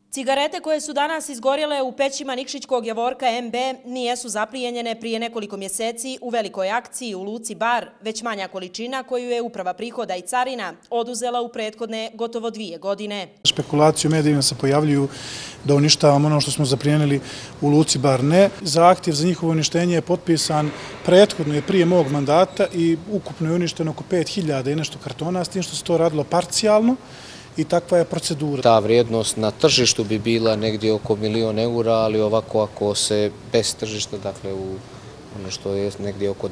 Cigarete koje su danas izgorjele u pećima Nikšićkog Javorka MB nijesu zaplijenjene prije nekoliko mjeseci u velikoj akciji u Luci Bar, već manja količina koju je Uprava prihoda i carina oduzela u prethodne gotovo 2 godine. Špekulacije u medijima se pojavljuju da uništavamo ono što smo zaplijenili u Luci Bar. Ne, zahtjev za njihovo uništenje je potpisan prethodno i prije mog mandata i ukupno je uništeno oko 5000 i nešto kartona, s tim što se to radilo parcijalno. I takva je procedura. Ta vrijednost na tržištu bi bila negdje oko 1.000.000 eura, ali ovako ako se bez tržišta, dakle u ono što je negdje oko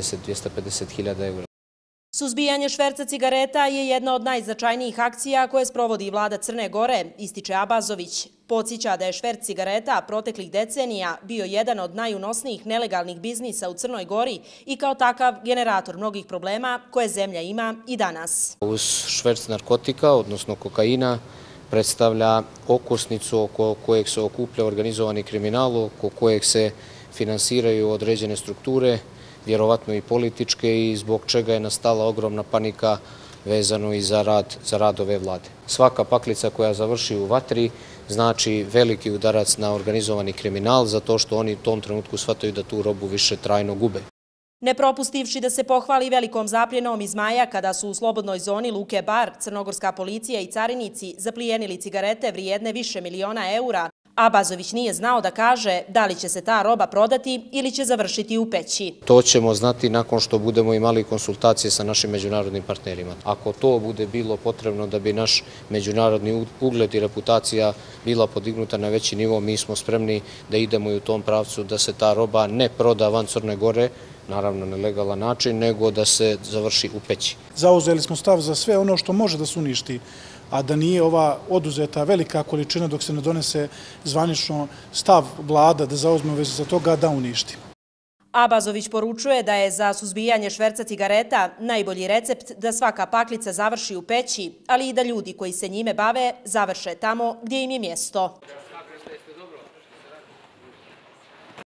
250.000 eura. Suzbijanje šverca cigareta je jedna od najznačajnijih akcija koje sprovodi vlada Crne Gore, ističe Abazović. Podsjeća da je šverc cigareta proteklih decenija bio jedan od najunosnijih nelegalnih biznisa u Crnoj Gori i kao takav generator mnogih problema koje zemlja ima i danas. Uz šverc narkotika, odnosno kokaina, predstavlja okosnicu oko kojeg se okuplja organizovani kriminal, oko kojeg se finansiraju određene strukture, vjerovatno i političke, i zbog čega je nastala ogromna panika vezano i za rad ove vlade. Svaka paklica koja završi u vatri znači veliki udarac na organizovani kriminal, zato što oni u tom trenutku shvataju da tu robu više trajno gube. Ne propustivši da se pohvali velikom zapljenom iz maja kada su u slobodnoj zoni Luke Bar crnogorska policija i carinici zaplijenili cigarete vrijedne više miliona eura, Abazović nije znao da kaže da li će se ta roba prodati ili će završiti u peći. To ćemo znati nakon što budemo imali konsultacije sa našim međunarodnim partnerima. Ako to bude bilo potrebno da bi naš međunarodni ugled i reputacija bila podignuta na veći nivo, mi smo spremni da idemo i u tom pravcu da se ta roba ne proda van Crne Gore, naravno na legalan način, nego da se završi u peći. Zauzeli smo stav za sve ono što može da se uništi, a da nije ova oduzeta velika količina dok se ne donese zvanično stav vlada da zauzme u vezi za toga da uništi. Abazović poručuje da je za suzbijanje šverca cigareta najbolji recept da svaka paklica završi u peći, ali i da ljudi koji se njime bave završe tamo gdje im je mjesto.